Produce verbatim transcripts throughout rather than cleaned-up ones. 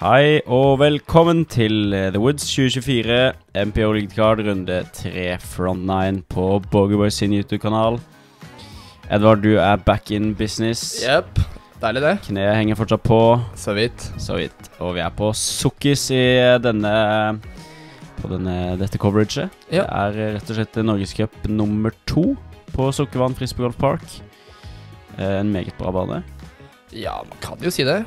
Hei og velkommen til eh, The Woods tjue tjuefire M P O League Card runde tre Front nine på Bogeyboys sin YouTube-kanal. Edvard, du er back in business. Jep, deilig det. Kneet henger fortsatt på. Så vidt. Så vidt. Og vi er på Sukkis i denne På denne, dette coveraget. Ja. Det er eh, rett og slett Norgescup nummer to på Sukkervann Frisbeegolf Park. Eh, en meget bra bane. Ja, man kan jo si det.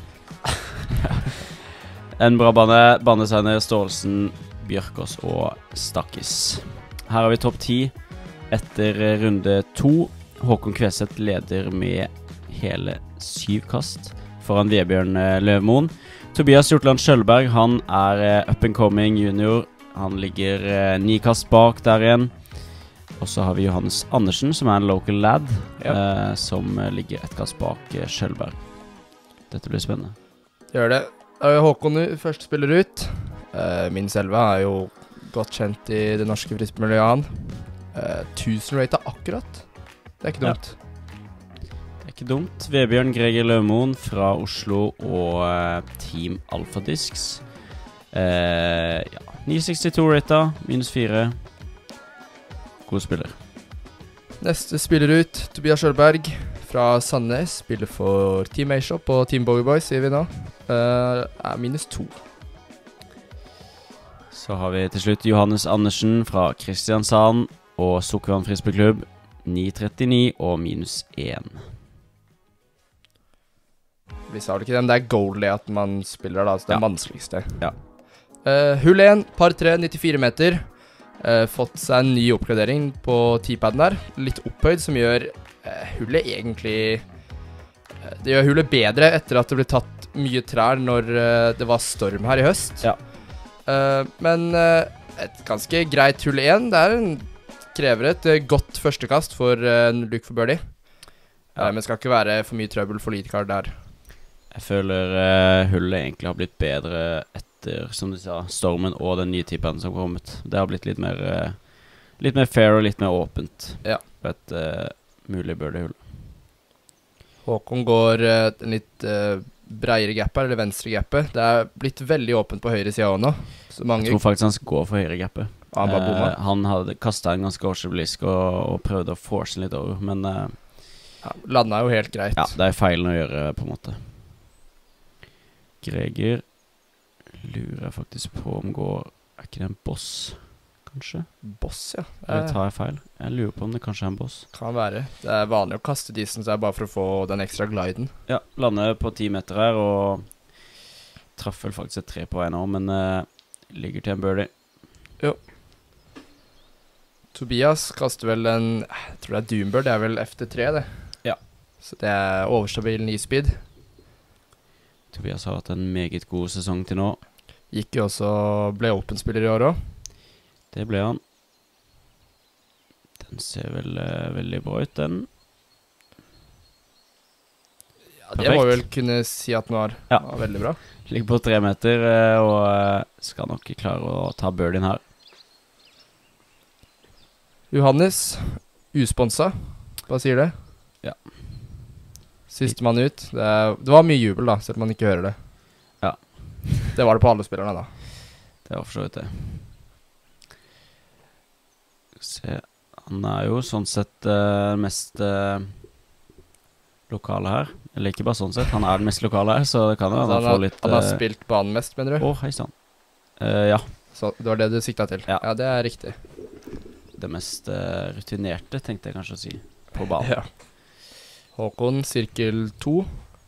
En bra bane, banedesigner Stålsen, Bjørkås og Stakkis. Her har vi topp ti etter runde to. Håkon Kveset leder med hele syv kast foran Vebjørn Løvmoen. Tobias Hjortland Skjølberg, han er up and coming junior. Han ligger eh, ni kast bak der igjen. Og så har vi Johannes Andersen, som er en local lad, Ja. eh, som ligger et kast bak eh, Skjølberg. Dette blir spennende. Gjør det. Uh, Håkon først spiller ut. Uh, min selve er jo godt kjent i det norske frisbeemiljøet han. Uh, tusen rater akkurat. Det er ikke Ja. dumt. Det er ikke dumt. Vebjørn Greger Løvmoen fra Oslo og eh, Team Alpha Discs. Eh, ja, ni sekstito rater, minus fire. God spiller. Neste spiller ut, Tobias Skjølberg fra Sandnes. Spiller for Team A-Shop og Team Bogeyboys, sier vi nå. Uh, er minus to. Så har vi til slutt Johannes Andersen fra Kristiansand og Sukkervann Frisbeeklubb. ni trettini og minus én. Vi sa vel ikke det, men det er goalie at man spiller da, så det er Ja. vanskeligste. Ja. Uh, Hull én, par tre, nittifire meter. Uh, fått seg en ny oppgradering på T-paden der. Litt opphøyd, som gjør uh, hullet egentlig uh, Det gjør hullet bedre etter at det ble tatt mye trær når uh, det var storm her i høst. Ja. Uh, men uh, et ganske greit hull én. Det er en, krever et uh, godt førstekast for uh, en Luke for birdie. Ja. Uh, men skal ikke være for mye trøbbel for lead card der. Jeg føler eh, hullet egentlig har blitt bedre etter, som du sa, stormen og den nye typen som har kommet. Det har blitt litt mer, eh, litt mer fair og litt mer åpent. Ja. På et eh, mulig birdie-hull. Håkon går uh, en litt uh, breiere gap her, eller venstre gapet. Det er blitt veldig åpent på høyre siden også nå. Så mange... Jeg tror faktisk han skal gå for høyre gappet. Ah, han bare bomma. Eh, han hadde kastet en ganske årsblisk og, og prøvde å force litt over, men eh, Ja, landet er jo helt greit. ja, det er feilen å gjøre på en måte. Greger lurer jeg faktisk på om går, er ikke det en boss, kanskje? Boss, ja. Eller Det tar jeg feil? Jeg lurer på om det kanskje er en boss. kan være. Det er vanlig å kaste distance her bare for å få den ekstra gliden. Ja, lander på ti meter her, og traff vel faktisk et tre på vei nå, men uh, ligger til en birdie. Jo. Tobias kaster vel en, jeg tror det er Doombird, det er vel F T tre det. Ja. Så det er overstabil ni speed. Tobias har hatt en meget god sesong til nå. Gikk jo også, ble open-spiller i år også. Det ble han. Den ser vel uh, veldig bra ut, den. Ja, det må vi vel kunne si at nå er Ja. ja, veldig bra. Ligger på tre meter, uh, og uh, skal nok ikke klare å ta birdien her. Johannes, usponsa. Hva sier det? Ja. Siste mann ut. Det, er, det var mye jubel da, selv om man ikke hører det. Ja. Det var det på alle spillerne da. Det var for så vidt det. Se, han er jo sånn sett uh, mest uh, lokale her. Eller ikke bare sånn sett, han er den mest lokale her, så det kan jo Altså, han han, få har, litt... han har uh, spilt banen mest, mener du? Å, hei sann. Uh, ja, Så det var det du sikta til? Ja. Ja, det er riktig. det mest uh, rutinerte, tenkte jeg kanskje å si, på banen. Ja. Håkon, sirkel to.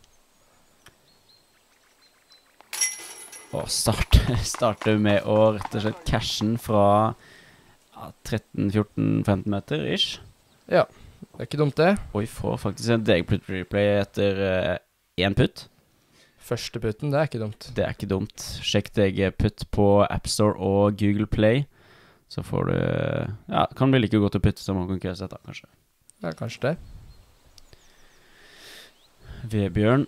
Og start, starter med å rett og slett cashen fra ja, tretten fjorten femten meter, ish. Ja, det er ikke dumt det. Og vi får faktisk en degputt replay etter uh, én putt. Første putten, det er ikke dumt. Det er ikke dumt. Sjekk degputt på AppStore og Google Play. Så får du, ja, kan bli like godt å putte som man kan køse etter, kanskje. Ja, kanskje det. Vebjørn.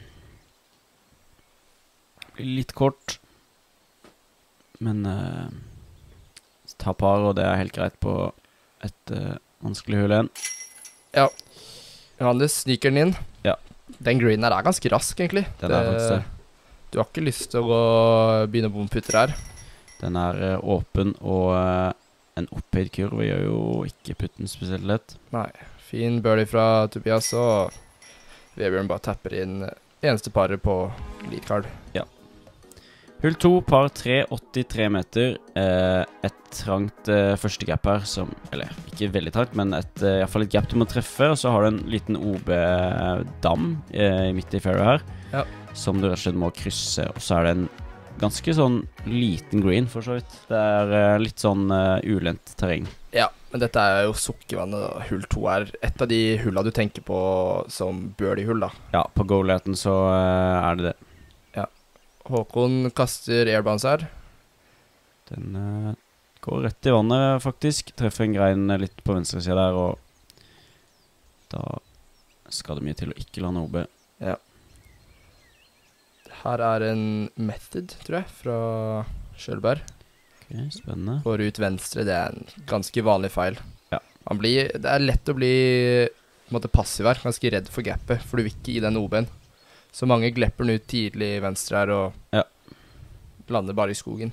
Blir litt kort. Men uh, ta par, og det er helt greit på et uh, vanskelig hull igjen. Ja. Johannes, sneaker den inn. Ja. Den greenen her er ganske rask, egentlig. Den er faktisk det. Du har ikke lyst til å gå, begynne på putter her. Den er eh, åpen, og eh, en opphøyd kurve gjør jo ikke putten spesielt lett. Nei, fin birdie fra Tobias, og Vebjørn bare tapper inn eneste paret på lead card. Ja. Hull to, par tre, åttitre meter. Eh, et trangt eh, første gap her, som, eller ikke veldig trangt, men et, eh, i hvert fall et gap du må treffe, og så har du en liten O B-dam eh, midt i fairway her, ja. som du rett og slett må krysse, og så er det en ganske sånn liten green, for så vidt. Det er eh, litt sånn uh, ulendt terreng. Ja, men dette er jo sukkervannet, da. Hull to er et av de hulla du tenker på som birdie-hull, da. Ja, på Goliathen så uh, er det det. Håkon kaster airbounds her. Den uh, går rett i vannet, faktisk. Treffer en grein litt på venstre side der, og da skal det mye til å ikke lande O B. Ja. Her er en method, tror jeg, fra Kjølberg. Ok, spennende. Går ut venstre, det er en ganske vanlig feil. Ja. Man blir, det er lett å bli på en måte passiv her, ganske redd for gapet, for du vil ikke i den O B-en. Så mange glepper den ut tidlig venstre her, og ja. lander bare i skogen.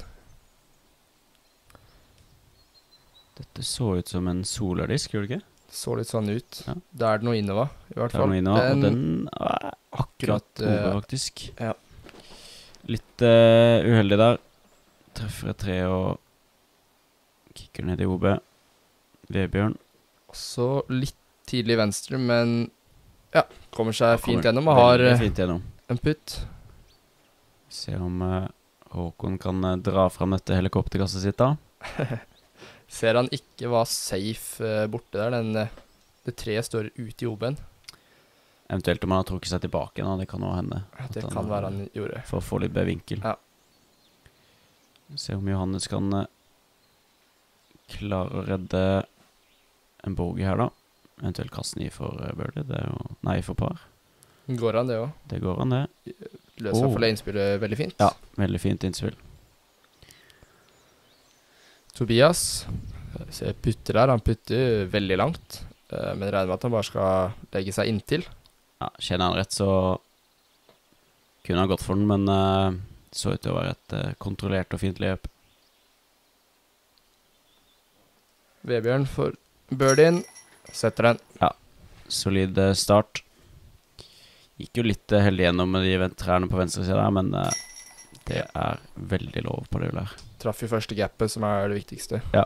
Dette så ut som en solardisk, gjør det ikke? Det så litt sånn ut. Ja. Da er det noe Innova, i hvert Det er fall. noe Innova, og den er akkurat O B, eh, faktisk. Ja. Litt uh, uheldig der. Treffer et tre og kikker ned i O B. Vebjørn. Også litt tidlig venstre, men ja, kommer seg Kommer fint gjennom og har veldig eh, fint gjennom. en putt. Se om uh, Håkon kan uh, dra frem dette helikopterkastet sitt da. Ser han ikke var safe uh, borte der, den, uh, det treet står ute i O B-en. Eventuelt om han har trukket seg tilbake, da. Det kan også hende. at Det han, kan uh, være han gjorde. For å få litt bedre vinkel. Ja. Se om Johannes kan uh, klare å redde en bogey her da. Eventuelt kaste den i for uh, birdie. Det er jo, nei, for par. Går han det også? Det går han det. Løser Oh. for det innspillet veldig fint. Ja, veldig fint innspill. Tobias, ser putter der, han putter veldig langt, uh, men regner med at han bare skal legge seg inntil. Ja, kjenner han rett så kunne han gått for den, men uh, så ut til å være et uh, kontrollert og fint løp. Vebjørn får birdien, setter den. Ja, solid uh, start. Gikk jo litt uh, heldig gjennom med de trærne på venstre side der, men uh, det er veldig lov på det der. Traff i første gapet, som er det viktigste. Ja.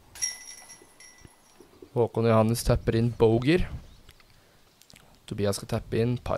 Håkon og Johannes tapper inn boger. Tobias skal tappe inn par.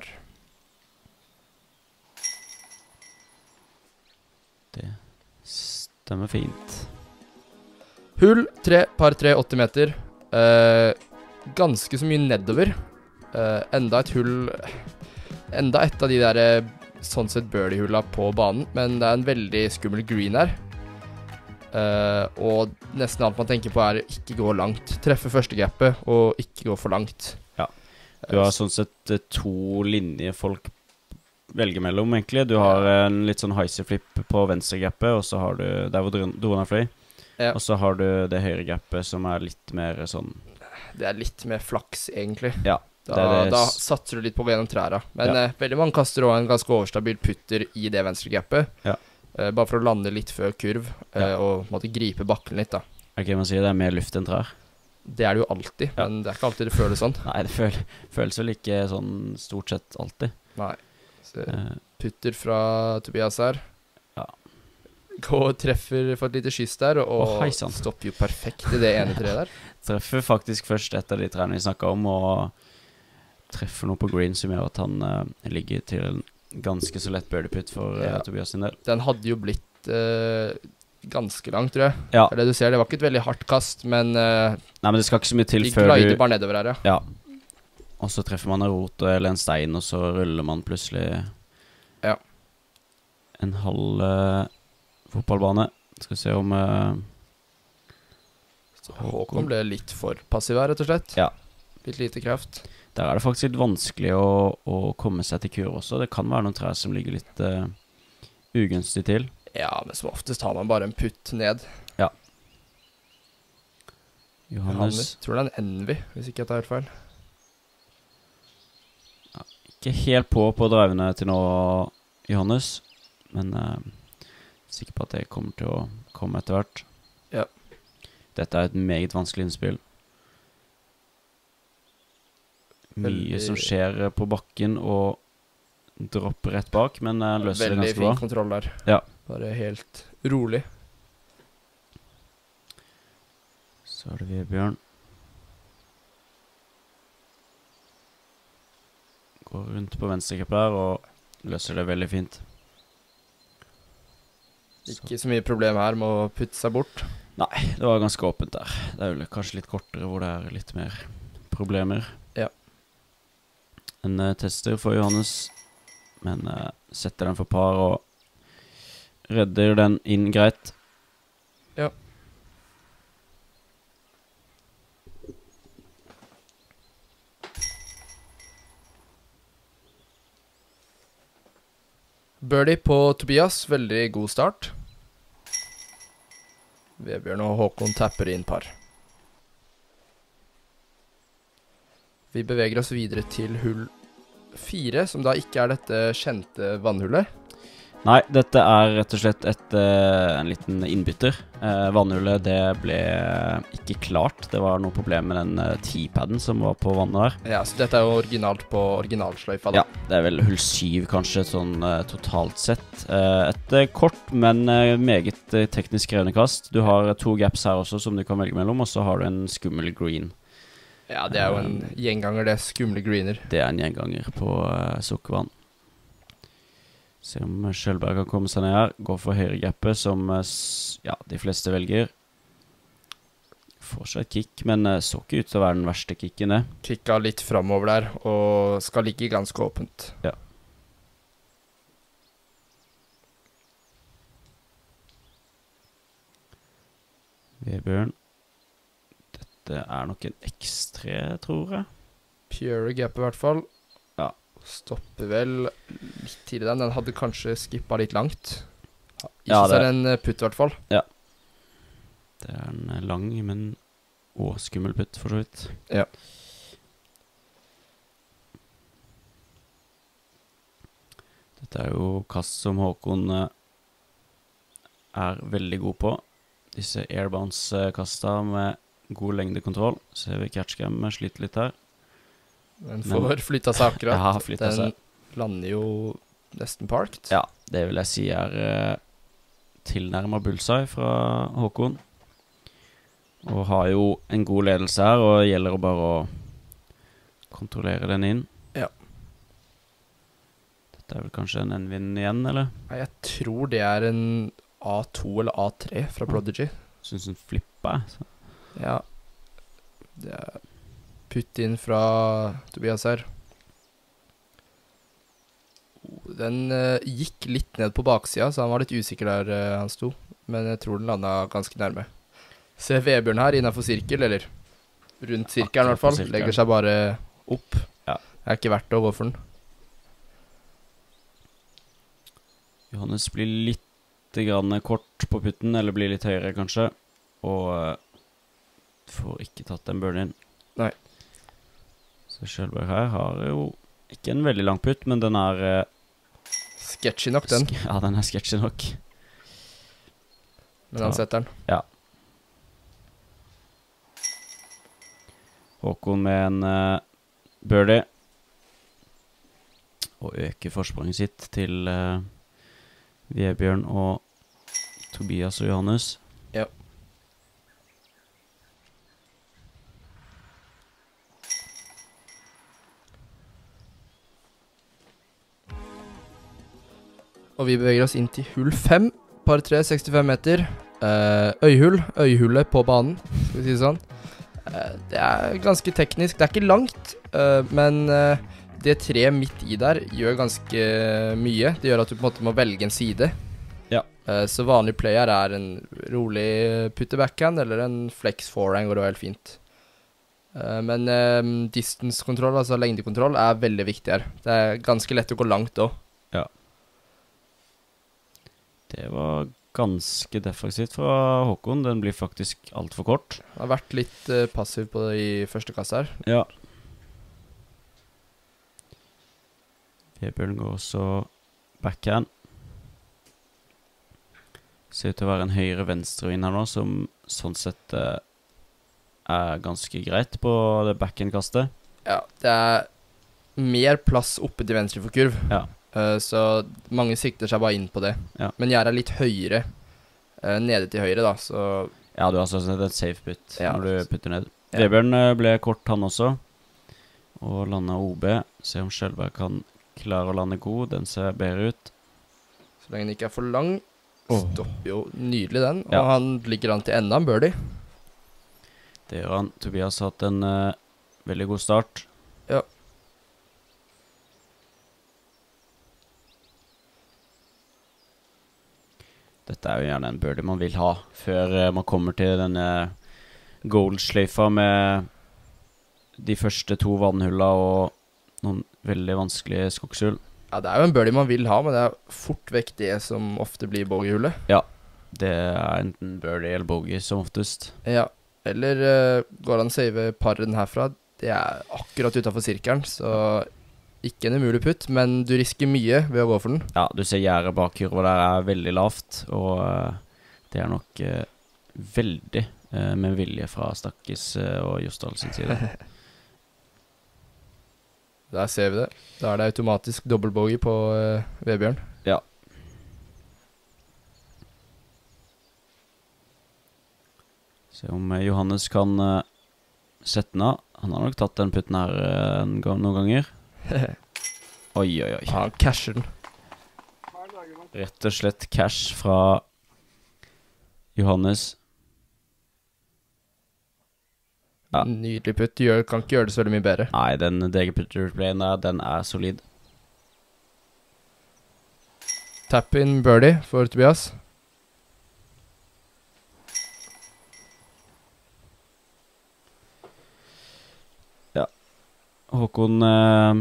Det stemmer fint. Hull tre, par tre, åtti meter. Eh, ganske så mye nedover. Eh, enda et hull Enda et av de der eh, sånn sett birdie-hulla på banen, men det er en veldig skummel green her. Eh, og nesten alt man tenker på er ikke gå langt. Treffe første gapet og ikke gå for langt. Ja. Du har sånn sett eh, to linjer folk velger mellom, egentlig. Du har en litt sånn heiser-flip på venstre gapet, og så har du der hvor Drona fløy. Ja. Og så har du det høyre gapet som er litt mer sånn. Det er litt mer flaks, egentlig. Ja. Da, det det da satser du litt på å gå gjennom trærne. Men Ja. eh, veldig mange kaster også en ganske overstabil putter i det venstre gapet. Ja. Eh, bare for å lande litt før kurv, eh, Ja. og måtte gripe bakken litt, da. Ok, man sier det er mer luft enn trær. Det er det jo alltid, Ja. men det er ikke alltid det føles sånn. Nei, det føl føles vel ikke sånn stort sett alltid. Nei. Så Eh, putter fra Tobias her. Ja. Gå og treffer for et lite skyss der, og Å, hei sann. stopper jo perfekt i det ene treet der. treffer faktisk først et av de trærne vi snakket om, og treffer noe på green som gjør at han eh, ligger til en ganske så lett birdie putt for eh, Ja. Tobias sin del. Den hadde jo blitt eh, ganske lang, tror jeg. Ja. Det, er det du ser, det var ikke et veldig hardt kast, men eh, Nei, men det skal ikke så mye til de før glider du bare nedover her, ja. Ja. Og så treffer man en rot eller en stein, og så ruller man plutselig Ja. en halv eh, fotballbane. Skal vi se om eh, Så Håkon ble litt for passiv her, rett og slett. Ja. Litt lite kraft. Der er det faktisk litt vanskelig å, å komme seg til kur også. Det kan være noen trær som ligger litt uh, ugunstig til. Ja, men som oftest har man bare en putt ned. Johannes Tror det er en Envy, hvis ikke jeg tar helt feil. ikke helt på på drivene til nå, Johannes. men uh, sikker på at det kommer til å komme etter hvert. Ja. Dette er et meget vanskelig innspill. Mye Veldig- som skjer eh, på bakken og dropper rett bak, men uh, løser det Veldig ganske fin bra. kontroll der. Ja. Bare helt rolig. Så er det Vebjørn. Går rundt på venstrekrepp der og løser det veldig fint. Ikke så mye problem her med å putte seg bort. Nei, det var ganske åpent der. Det er vel kanskje litt kortere hvor det er litt mer problemer. Ja. En uh, tester for Johannes, men uh, setter den for par og redder den inn greit. Ja. Birdie på Tobias, veldig god start. Vebjørn og Håkon tapper inn par. Vi beveger oss videre til hull fire, som da ikke er dette kjente vannhullet. Nei, dette er rett og slett et, uh, en liten innbytter. Uh, vannhullet, det ble ikke klart. Det var noe problem med den uh, T-padden som var på vannet der. Ja, så dette er jo originalt på originalsløyfa da. Ja, det er vel hull syv kanskje, sånn uh, totalt sett. Uh, et uh, kort, men uh, meget uh, teknisk krevende kast. Du har uh, to gaps her også som du kan velge mellom, og så har du en skummel green. Ja, det er jo en gjenganger, det skumle greener. Det er en gjenganger på uh, sukkervann. Se om Kjellberg kan komme seg ned her. Gå for høyregappet som uh, s- ja, de fleste velger. Får seg et kick, men uh, så ikke ut til å være den verste kicken det. Kicka litt framover der, og skal ligge ganske åpent. Ja. Vebjørn. Dette er nok en X tre, tror jeg. Pure gap i hvert fall. Ja. Stopper vel litt tidlig den. Den hadde kanskje skippet litt langt. Ikke Ja, så det- er det en putt i hvert fall. Det er en uh, lang, men og skummel putt, for så vidt. Ja. Dette er jo kast som Håkon uh, er veldig god på. Disse airbounce-kasta med god lengdekontroll. Ser vi catchcam sliter litt her. Den Men- får flytta seg akkurat. Ja, flytta den seg. lander jo nesten parked. Ja, det vil jeg si er uh, tilnærmet bullseye fra Håkon. Og har jo en god ledelse her, og det gjelder å bare å kontrollere den inn. Ja. Dette er vel kanskje en N-vin igjen, eller? Nei, jeg tror det er en A to eller A tre fra Prodigy. Synes den flipper, jeg. Så. Ja. Det er putt inn fra Tobias her. Oh, Den eh, gikk litt ned på baksida, så han var litt usikker der eh, han sto. Men jeg tror den landa ganske nærme. Se Vebjørn her innenfor sirkel, eller rundt sirkelen i hvert fall. Akkurat på sirkelen. Legger seg bare opp. Ja. Det er ikke verdt å gå for den. Johannes blir litt grann kort på putten, eller blir litt høyere kanskje. Og eh, får ikke tatt den birdien. Nei. Så Kjellberg her har jo ikke en veldig lang putt, men den er eh, Sketchy nok, den. sk- Ja, den er sketchy nok. Men han Ja. setter den. Ja. Håkon med en uh, birdie. Og øker forspranget sitt til uh, Vebjørn og Tobias og Johannes. Ja. Og vi beveger oss inn til hull fem, par tre, sekstifem meter. Eh, øyhull, øyhullet på banen, skal vi si det sånn. Eh, det er ganske teknisk, det er ikke langt, eh, men eh, det treet midt i der gjør ganske mye. Det gjør at du på en måte må velge en side. Ja. Eh, så vanlig play her er en rolig putte backhand, eller en flex forehand går det helt fint. Eh, men eh, distance-kontroll, altså lengdekontroll, er veldig viktig her. Det er ganske lett å gå langt også. Det var ganske defensivt fra Håkon. Den blir faktisk alt for kort. Han har vært litt eh, passiv på det i første kast her. Ja. Vebjørn går også backhand. Ser ut til å være en høyre-venstre-vind her nå, som sånn sett eh, er ganske greit på det backhand-kastet. Ja, det er mer plass oppe til venstre for kurv. Ja. Uh, så mange sikter seg bare inn på det. Ja. Men jeg er litt høyere, uh, nede til høyre da, så... Ja, du har sånn sett et safe putt Ja. når du putter ned. Ja. Vebjørn eh, ble kort han også, og landet O B. Se om Skjølberg kan klare å lande god, den ser bedre ut. Så lenge den ikke er for lang, Åh. stopper jo nydelig den, og Ja. han ligger an til enda en birdie. Det gjør han. Tobias har hatt en eh, veldig god start. Ja. Dette er jo gjerne en birdie man vil ha før eh, man kommer til denne gold-sløyfa med de første to vannhulla og noen veldig vanskelige skogshull. Ja, det er jo en birdie man vil ha, men det er fort vekk det som ofte blir bogeyhullet. Det er enten birdie eller bogey som oftest. Ja, eller uh, går han å save parren herfra, det er akkurat utenfor sirkelen, så ikke en umulig putt, men du risker mye ved å gå for den. Ja, du ser gjerdet bak kurva der er veldig lavt, og eh, det er nok eh, veldig eh, med vilje fra Stakkis eh, og Jostdal sin side. Der ser vi det. Da er det automatisk dobbeltbogey på uh, Vebjørn. Ja. Se om eh, Johannes kan eh, sette den av. Han har nok tatt den putten her eh, en gang, noen ganger. Oi, oi, oi. Ja, han casher den. Rett og slett cash fra Johannes. Ja. Nydelig putt. Gjør, kan ikke gjøre det så veldig mye bedre. Nei, den D G Putter-playen der, den er solid. Tap in birdie for Tobias. Håkon eh,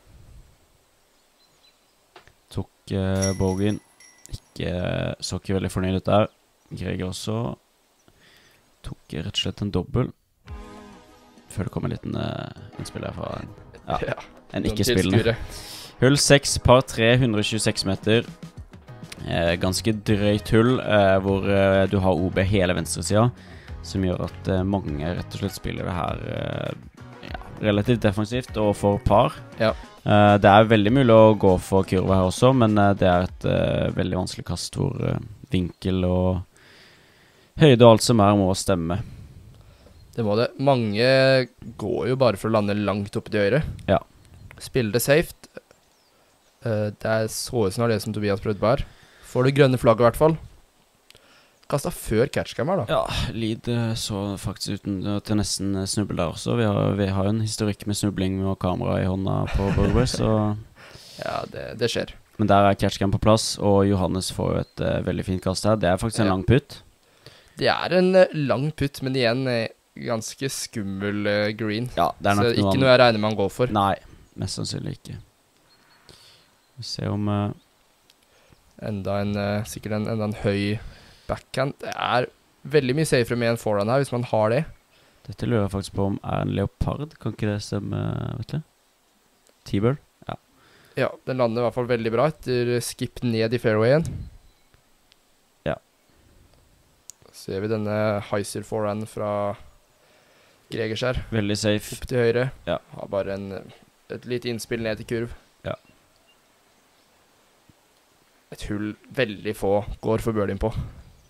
tok eh, bogien. Ikke, så ikke veldig fornøyd ut der. Greger også tok rett og slett en dobbel. Før det kom en liten eh, innspill her fra en, ja, Ja, en ikke-spillende. tilskuere. Hull seks, par tre, hundre og tjueseks meter. Eh, ganske drøyt hull, eh, hvor eh, du har O B hele venstre siden, som gjør at eh, mange rett og slett spiller det her eh, ja, relativt defensivt og for par. Ja. Eh, det er veldig mulig å gå for kurva her også, men eh, det er et eh, veldig vanskelig kast hvor eh, vinkel og høyde og alt som er må stemme. Det må det. Mange går jo bare for å lande langt oppe til høyre. Ja. Spiller det safe. Uh, det er så ut som det som Tobias prøvde på her. Får det grønne flagget i hvert fall. Kastet før catchcam her da. Ja, Lid eh, så faktisk uten eh, til nesten eh, snubbel der også. Vi har, vi har jo en historikk med snubling og kamera i hånda på Burgway, så... Ja, det, det skjer. Men der er catchcam på plass, og Johannes får jo et eh, veldig fint kast her. Det er faktisk en Ja. lang putt. Det er en uh, lang putt, men igjen uh, ganske skummel uh, green. Ja, det er Så nok ikke noe noe jeg regner med han går for. Nei, mest sannsynlig ikke. Vi ser om... eh, Enda en, uh, sikkert en, enda en høy backhand. Det er veldig mye safere med en forehand her, hvis man har det. dette lurer jeg faktisk på om er en leopard. Kan ikke det stemme, vet du? T-bird? Ja. Ja, den lander i hvert fall veldig bra etter skip ned i fairwayen. Ja. Så ser vi denne heiser forehand fra Gregers her. Veldig safe. Opp til høyre. Ja. Har bare en, et lite innspill ned til kurv. Ja. Et hull veldig få går for birdien på.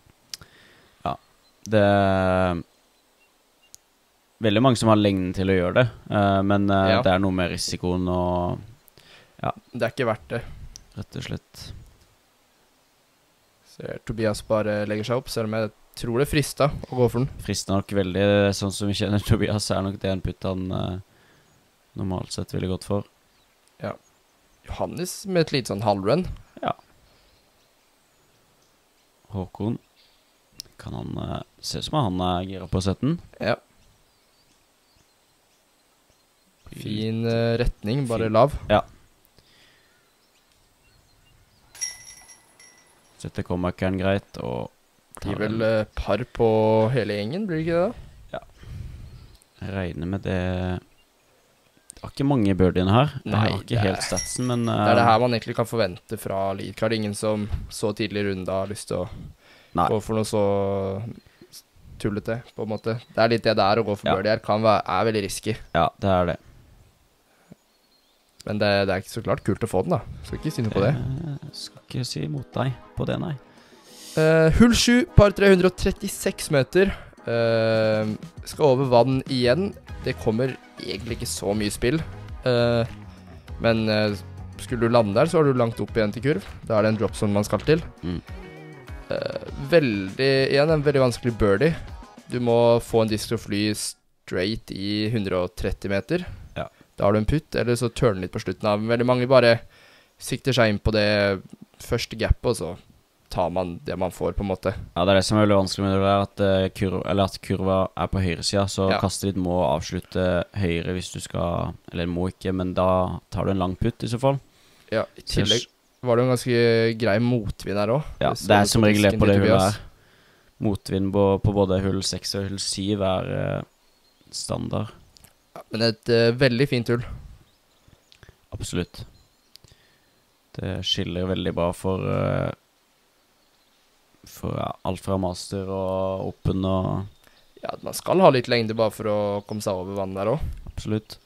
Det er veldig mange som har lengden til å gjøre det, eh, men eh, Ja. det er noe med risikoen og Det er ikke verdt det. rett og slett. Ser Tobias bare legger seg opp, selv om jeg tror det frista å gå for den. Frister nok veldig, sånn som vi kjenner Tobias, er nok det en putt han eh, normalt sett ville gått for. Johannes med et lite sånn halvrun. Håkon, kan han eh, se ut som han er gira på å sette den? Ja. Fin eh, retning, bare Fin. lav. Setter comebackeren greit, og Blir tar vel den. eh, par på hele gjengen, blir det ikke det da? Jeg regner med det. Det var ikke mange birdiene her. Nei, jeg har ikke det er- helt statsen, men Det er det her man egentlig kan forvente fra leadcard. Ingen som så tidlig i runden har lyst til å Nei. gå for noe så tullete, på en måte. Det er litt det det er å gå for Ja. birdie her. Kan være, er veldig risky. Ja, det er det. Men det, det er ikke så klart kult å få den, da. Skal ikke si noe på det. Jeg skal ikke si imot deg på det, nei. Uh, hull sju, par tre hundre trettiseks meter. Uh, skal over vann igjen. Det kommer egentlig ikke så mye spill. Uh, men uh, skulle du lande der, så har du langt opp igjen til kurv. Da er det en drop som man skal til. Mm. Uh, veldig, igjen en veldig vanskelig birdie. Du må få en disk til å fly straight i hundre tretti meter. Ja. Da har du en putt, eller så turner litt på slutten av. Veldig mange bare sikter seg inn på det første gapet, og så tar man det man får, på en måte. Ja, det er det som er veldig vanskelig med det der, at, uh, kurv, eller at kurva er på høyre siden, så Ja. kastet ditt må avslutte høyre hvis du skal, eller må ikke, men da tar du en lang putt i så fall. Ja, i tillegg var det jo en ganske grei motvind her også. Ja, det er som regel det på det hullet her. Motvind på, på både hull seks og hull syv er uh, standard. Ja, men et uh, veldig fint hull. Absolutt. Det skiller veldig bra for, uh, for ja, alt fra master og open og... Ja, man skal ha litt lengde bare for å komme seg over vannet der også. Absolutt.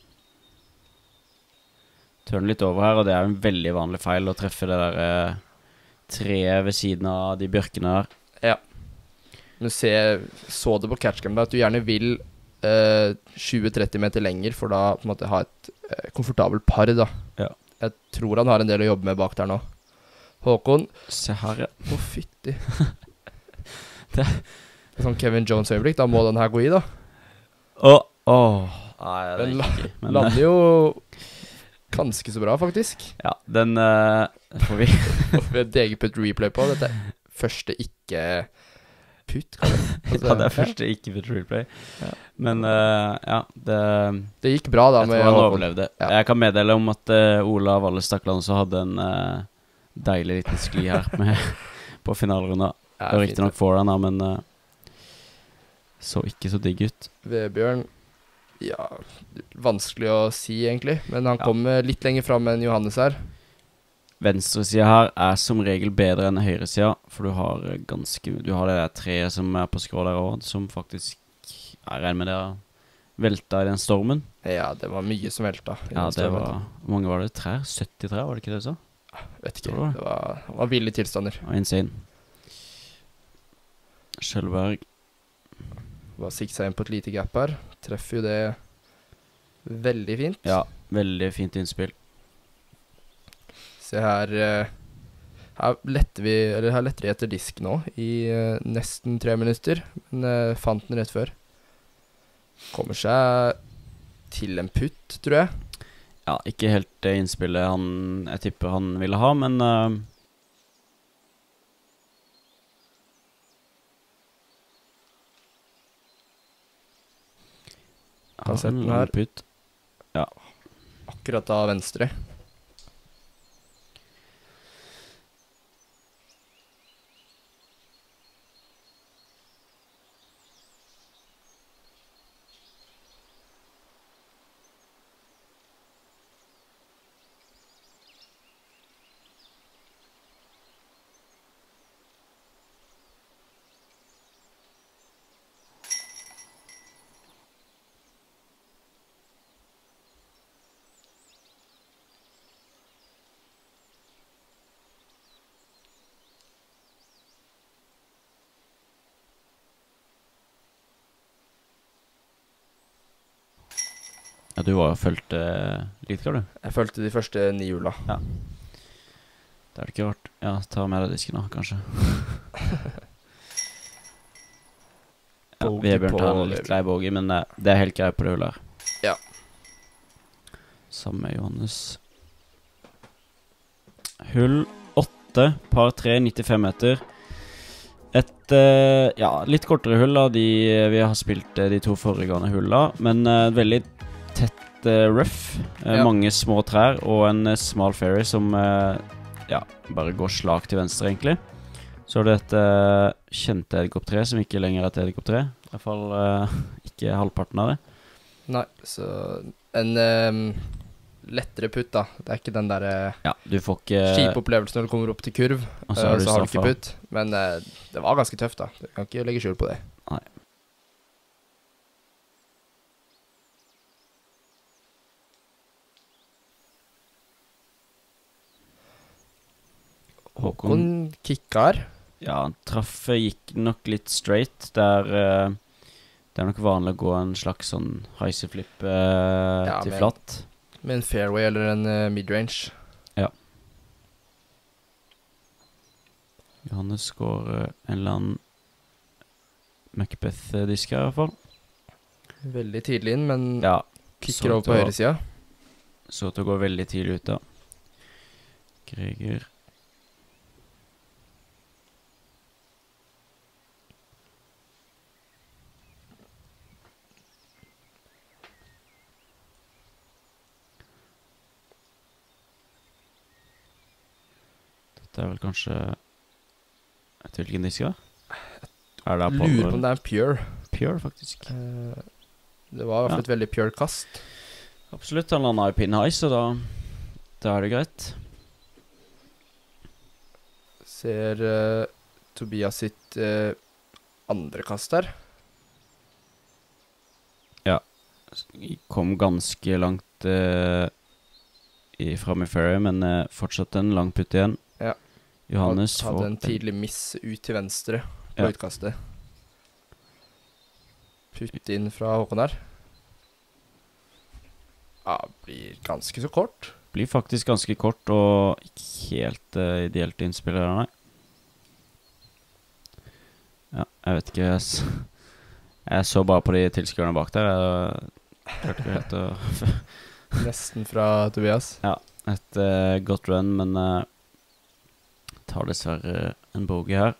Tørner litt over her, og det er en veldig vanlig feil å treffe det der uh, treet ved siden av de bjørkene her. Ja. Du ser, så det på catchcam at du gjerne vil uh, tjue til tretti meter lenger for da på en måte ha et uh, komfortabelt par da. Ja. Jeg tror han har en del å jobbe med bak der nå. Håkon. Se her, ja. Å, fytti. Det er sånn Kevin Jones øyeblikk, da må den her gå i da. Åh, åh. Nei, det Den gikk ikke. Men, lander jo ganske så bra, faktisk. ja, den uh, får vi. Og vi har D G putt replay på. Dette er første ikke putt, kan det? Altså, ja, det er første ikke putt replay. Ja. Men uh, ja, det... Det gikk bra da Jeg med tror han Håkon. overlevde. Ja. Jeg kan meddele om at uh, Ola Valle Stakland så hadde en uh, deilig liten skli her med, på finalrunda. Ja, Det var fint. riktig nok for den da, men uh, så ikke så digg ut. Vebjørn, ja, vanskelig å si egentlig, men han Ja. kom eh, litt lenger frem enn Johannes her. Venstresiden her er som regel bedre enn høyresiden, for du har eh, ganske, du har det der treet som er på skrå der også, som faktisk, jeg regner med det, velta i den stormen. Ja, det var mye som velta. i Ja, den det stormen. var, hvor mange var det? Trær? sytti trær, var det ikke det så? Vet ikke, Tror du det? det var, det var ville tilstander. Det var insane. Kjølberg. Bare sikte seg inn på et lite gap her. Treffer jo det veldig fint. Ja, veldig fint innspill. Se her, eh, her letter vi, eller her letter vi etter disk nå, i eh, nesten tre minutter, men eh, fant den rett før. Kommer seg til en putt, tror jeg. Ja, ikke helt det innspillet han, jeg tipper han ville ha, men uh, Kan sette den lang her. putt. Akkurat av venstre. Ja, du var jo følt uh, litt, klar du? Jeg følte de første ni hjula. Ja. Det er det ikke rart. Ja, ta med deg disken da, kanskje. Ja, Bogey Vebjørn på tar en litt Vebjørn. grei bogey, men uh, det er helt greit på det hullet her. Ja. Samme med Johannes. Hull åtte, par tre, nittifem meter. Et, uh, ja, litt kortere hull da, de, vi har spilt uh, de to foregående hulla, men uh, veldig tett uh, rough, uh, Ja. mange små trær og en uh, smal ferry som uh, ja, bare går slag til venstre egentlig. Så er det et uh, kjente edderkopp tre som ikke lenger er et edderkopp tre, i hvert fall uh, ikke halvparten av det. Nei, så en, ehm, lettere putt, da. Det er ikke den der eh, Ja, du får ikke kjipe opplevelsen når du kommer opp til kurv, Og så eh, har du så har du ikke straffa. putt. Men eh, det var ganske tøft, da. Du kan ikke legge skjul på det. Nei. Håkon, Håkon kickar. ja, han traff eh, gikk nok litt straight. Der eh, det er nok vanlig å gå en slags sånn heiseflip eh, Ja, til men- flatt. Med en fairway eller en eh, midrange. Johannes går eh, en eller annen Macbeth-disk her i hvert fall. Veldig tidlig inn, men Ja, kicker så over på til å- høyresida. så til å gå veldig tidlig ut da. Greger. Dette er vel kanskje Et hvilken disk da? Er det Apollo? Lurer på om det er en pure. Pure, faktisk. Eh, det var i hvert fall Ja. et veldig pure kast. Absolutt, han landet i pin high, så da, da er det greit. Ser eh, Tobias sitt eh, andre kast der. Kom ganske langt eh, i, frem i fairway, men eh, fortsatt en lang putt igjen. Ja. Johannes Had- Hadde en får tidlig miss ut til venstre på Ja. utkastet. Putt inn fra Håkon her. Ja, blir ganske så kort. blir faktisk ganske kort og ikke helt eh, ideelt innspill her, nei. Ja, jeg vet ikke. Jeg, s jeg så bare på de tilskuerne bak der. Jeg klarte ikke helt å Nesten fra Tobias. Et eh, godt run, men eh, tar dessverre en bogey her.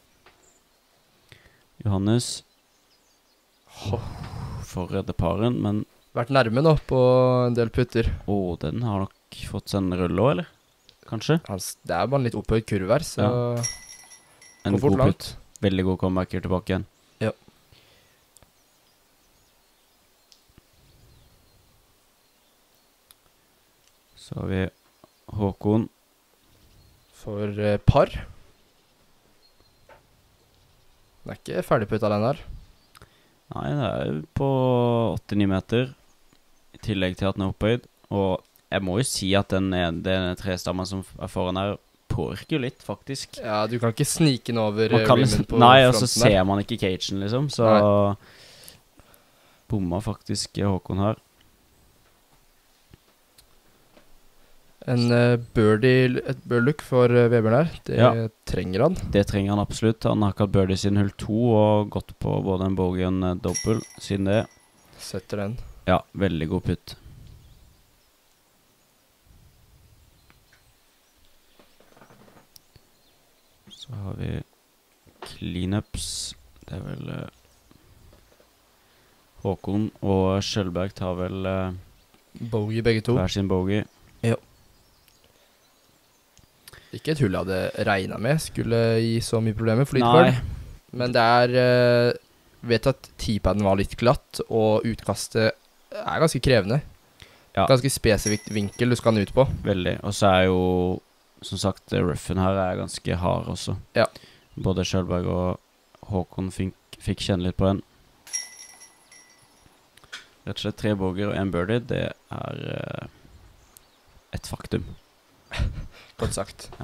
Johannes får redde paren, men Vært nærme nå på en del putter. å, den har nok fått seg en rulle også, eller? Kanskje? Hans, det er bare en litt opphøyd kurv her, så En går fort god langt. putt. Veldig god comebacker tilbake igjen. Ja. Så har vi Håkon. For eh, par. Den er ikke ferdigputta, den her. Nei, det er jo på åtte-ni meter. I tillegg til at den er opphøyd. Og jeg må jo si at den, ene- den trestammen som er foran her, påvirker jo litt, faktisk. Ja, du kan ikke snike den over Man eh, kan rimmen liksom, på nei, og så fronten der. ser man ikke cagen, liksom. Så bomma faktisk Håkon her. En uh, birdie, et birdlook for uh, Vebjørn her. Det Ja. trenger han. Det trenger han absolutt. Han har ikke hatt birdie siden hull to og gått på både en bogey og en eh, dobbel siden det. Setter den. Ja, veldig god putt. Så har vi cleanups. Det er vel eh, Håkon og Skjølberg tar vel eh, Bogey begge to. hver sin bogey. Ikke et hull jeg hadde regnet med skulle gi så mye problemer for Nei, Leadbird. Men det er uh, vet at T-paden var litt glatt, og utkastet er ganske krevende. Ja. Ganske spesifikt vinkel du skal den ut på. veldig. Og så er jo, som sagt, ruffen her er ganske hard også. Ja. Både Skjølberg og Håkon fikk, fikk kjenne litt på den. Rett og slett tre bogger og en birdie, det er eh, et faktum. Godt sagt. Ja.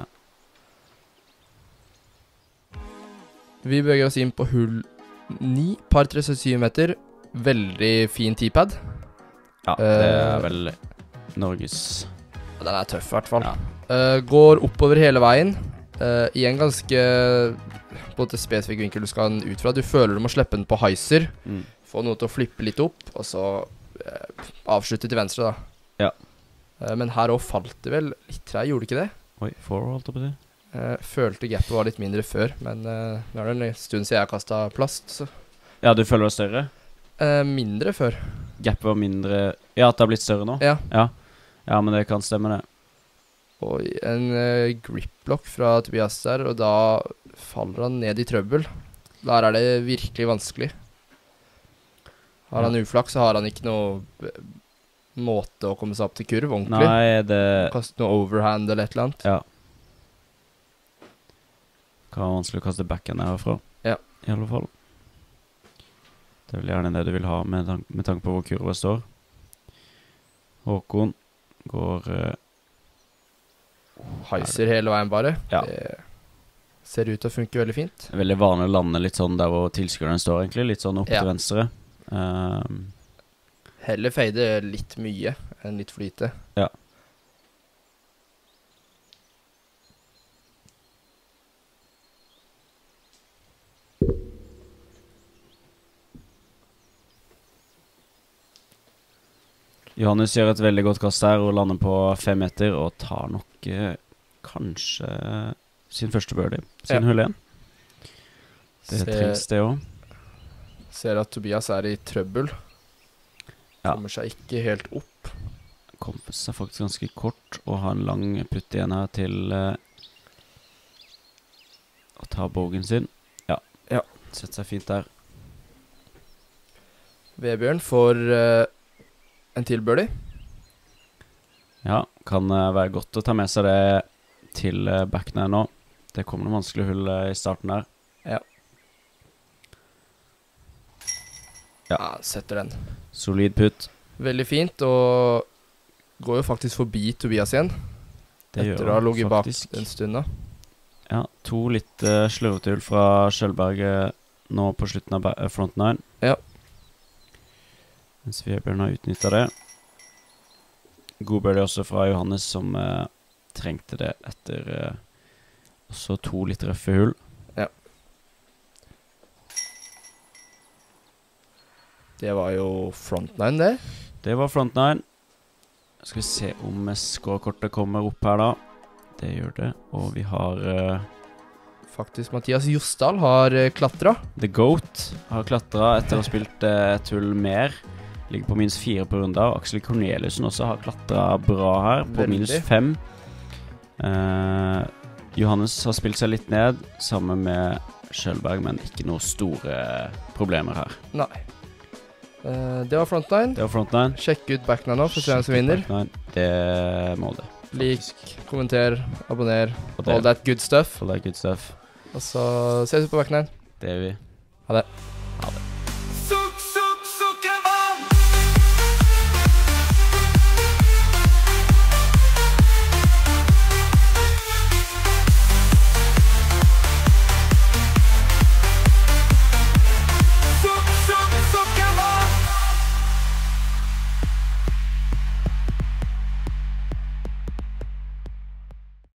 Vi beveger oss inn på hull ni, par tre syv meter. Veldig fin T-pad. Ja, det Eh, er vel Norges Den er tøff i hvert fall. Ja. Eh, går oppover hele veien. Uh, I en ganske både spesifikk vinkel du skal den ut fra. Du føler du må slippe den på heiser. mm. Få noe til å flippe litt opp, og så eh, avslutte til venstre, da. Ja. Eh, men her òg falt det vel litt her, gjorde det ikke det? Oi, four holdt jeg på det. Eh, følte gapet var litt mindre før, men eh, nå er det en stund siden jeg kasta plast, så Ja, du føler det større? eh, Mindre før. Gapet var mindre. Ja, at det har blitt større nå? Ja. Ja, ja men det kan stemme det. Og en uh, gripblock fra Tobias der, og da faller han ned i trøbbel. Der er det virkelig vanskelig. Har han uflaks, så har han ikke noe eh, måte å komme seg opp til kurv, ordentlig. Nei, det Kaste noe overhand eller et eller annet. Ja. Kan være vanskelig å kaste backhand herfra. Ja. I alle fall. Det er vel gjerne det du vil ha med, tank med tanke på hvor kurva står. Håkon går uh, Heiser hele veien bare. Ja. Det ser ut til å funke veldig fint. Veldig vanlig å lande litt sånn der hvor tilskueren står egentlig. Litt sånn opp Ja. til venstre. Um, Heller fade litt mye enn litt flyte. Ja. Johannes gjør et veldig godt kast her og lander på fem meter og tar nok eh, kanskje sin første birdie, sin Ja. hull igjen. Det Ser- trengs det også. Ser at Tobias er i trøbbel. Ja. Kommer seg ikke helt opp. Kommer seg faktisk ganske kort og har en lang putt igjen her til eh, å ta bogen sin. Ja, Ja. setter seg fint der. Vebjørn får eh, en til birdie. Ja, kan eh, være godt å ta med seg det til uh, backen her nå. Det kommer noen vanskelige hull eh, i starten her. Ja. Ja. Ja, setter den. Solid putt. Veldig fint, og går jo faktisk forbi Tobias igjen. Det etter gjør å ha han ligget bak faktisk. en stund da. Ja, to litt uh, slurvete hull fra Kjølberg eh, nå på slutten av ba- eh, front nine. Ja. Mens Vebjørn har utnyttet det. God birdie også fra Johannes som eh, trengte det etter eh, også to litt røffe hull. Ja. Det var jo front nine, det. Det var front nine. Skal vi se om scorekortet kommer opp her da. Det gjør det. Og vi har eh, Faktisk Mathias Jostal har uh, klatret. The Goat har klatret etter å ha spilt eh, et hull mer. Ligger på minus fire på runda. Og Aksel Corneliusen også har klatret bra her på Veldig. minus fem. Eh, Johannes har spilt seg litt ned sammen med Kjølberg, men ikke noen store problemer her. Nei. Uh, det var front nine. Det var front nine. Sjekk ut back nine nå for å se hvem som vinner. Back nine. Det må det. Lik, kommenter, abonner. Og det, All that good stuff. all that good stuff. Og så ses vi på back nine. Det er vi. Ha det.